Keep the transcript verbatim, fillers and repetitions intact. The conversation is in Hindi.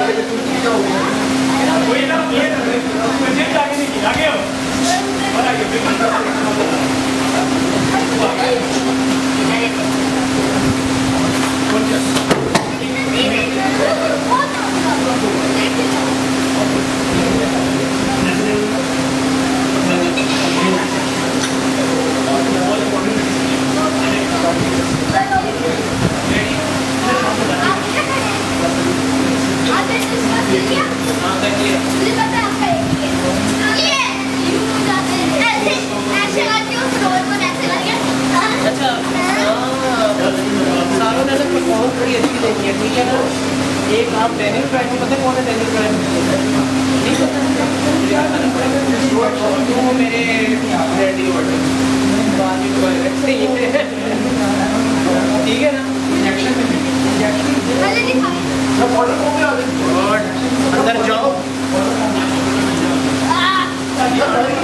एक आप डेनिम ब्रांड में पता है कौन है डेनिम ब्रांड नहीं पता वो मेरे रेडी ऑर्डर ठीक है ना इंजेक्शन इंजेक्शन अंदर जाओ